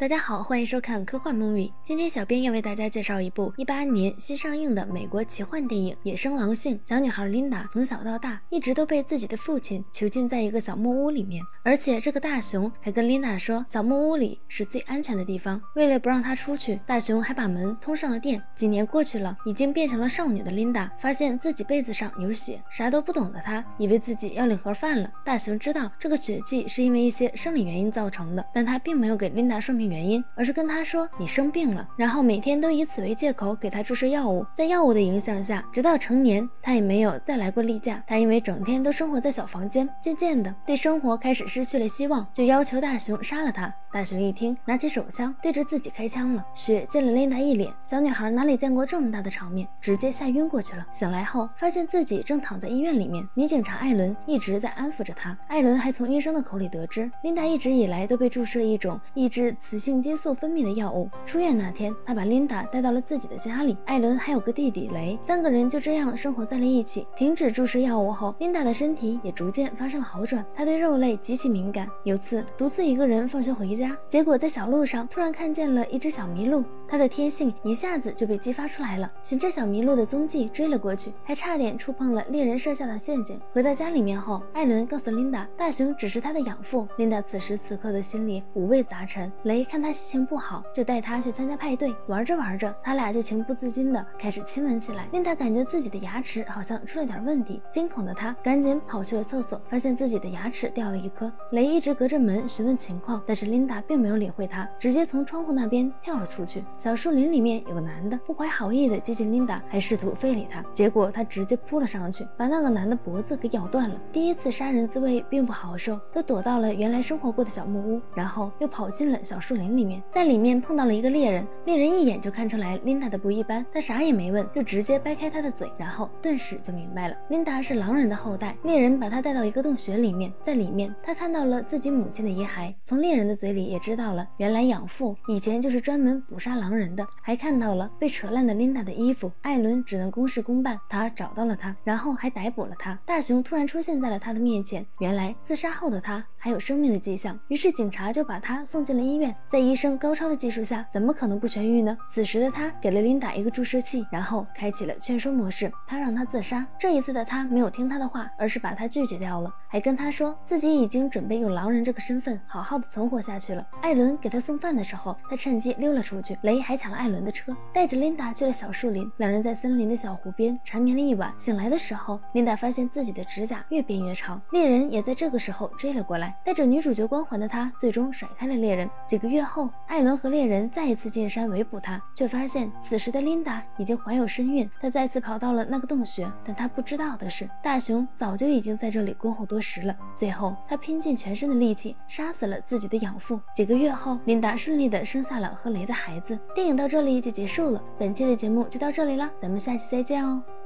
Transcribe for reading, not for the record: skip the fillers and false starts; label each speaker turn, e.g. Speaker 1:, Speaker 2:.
Speaker 1: 大家好，欢迎收看科幻梦语。今天小编要为大家介绍一部18年新上映的美国奇幻电影《野生狼性》。小女孩琳达从小到大一直都被自己的父亲囚禁在一个小木屋里面，而且这个大熊还跟琳达说，小木屋里是最安全的地方。为了不让她出去，大熊还把门通上了电。几年过去了，已经变成了少女的琳达发现自己被子上有血，啥都不懂的她以为自己要领盒饭了。大熊知道这个血迹是因为一些生理原因造成的，但他并没有给琳达说明原因，而是跟她说你生病了，然后每天都以此为借口给她注射药物。在药物的影响下，直到成年，她也没有再来过例假。她因为整天都生活在小房间，渐渐的对生活开始失去了希望，就要求大熊杀了她。大熊一听，拿起手枪对着自己开枪了，血溅了琳达一脸。小女孩哪里见过这么大的场面，直接吓晕过去了。醒来后发现自己正躺在医院里面，女警察艾伦一直在安抚着她。艾伦还从医生的口里得知，琳达一直以来都被注射一种抑制雌性激素分泌的药物。出院那天，他把琳达带到了自己的家里，艾伦还有个弟弟雷，三个人就这样生活在了一起。停止注射药物后，琳达的身体也逐渐发生了好转。她对肉类极其敏感，有次独自一个人放学回家，结果在小路上突然看见了一只小麋鹿，她的天性一下子就被激发出来了，循着小麋鹿的踪迹追了过去，还差点触碰了猎人设下的陷阱。回到家里面后，艾伦告诉琳达，大熊只是她的养父。琳达此时此刻的心里五味杂陈。雷看她心情不好，就带她去参加派对，玩着玩着，他俩就情不自禁的开始亲吻起来。琳达感觉自己的牙齿好像出了点问题，惊恐的她赶紧跑去了厕所，发现自己的牙齿掉了一颗。雷一直隔着门询问情况，但是琳达并没有理会他，直接从窗户那边跳了出去。小树林里面有个男的不怀好意的接近琳达，还试图非礼她，结果他直接扑了上去，把那个男的脖子给咬断了。第一次杀人滋味并不好受，都躲到了原来生活过的小木屋，然后又跑进了小树林里面，在里面碰到了一个猎人。猎人一眼就看出来琳达的不一般，他啥也没问，就直接掰开她的嘴，然后顿时就明白了，琳达是狼人的后代。猎人把她带到一个洞穴里面，在里面他看到了自己母亲的遗骸，从猎人的嘴里也知道了，原来养父以前就是专门捕杀狼人的，还看到了被扯烂的琳达的衣服。艾伦只能公事公办，他找到了她，然后还逮捕了她。大熊突然出现在了他的面前，原来自杀后的他还有生命的迹象，于是警察就把他送进了医院。在医生高超的技术下，怎么可能不痊愈呢？此时的他给了琳达一个注射器，然后开启了劝说模式，他让她自杀。这一次的他没有听他的话，而是把他拒绝掉了，还跟他说自己已经准备用狼人这个身份好好的存活下去了。艾伦给他送饭的时候，他趁机溜了出去，雷还抢了艾伦的车，带着琳达去了小树林。两人在森林的小湖边缠绵了一晚，醒来的时候，琳达发现自己的指甲越变越长。猎人也在这个时候追了过来，带着女主角光环的他最终甩开了猎人。几个月后，艾伦和猎人再一次进山围捕他，却发现此时的琳达已经怀有身孕。他再次跑到了那个洞穴，但他不知道的是，大熊早就已经在这里恭候多时了。最后他拼尽全身的力气杀死了自己的养父。几个月后，琳达顺利的生下了和雷的孩子。电影到这里就结束了，本期的节目就到这里了，咱们下期再见哦。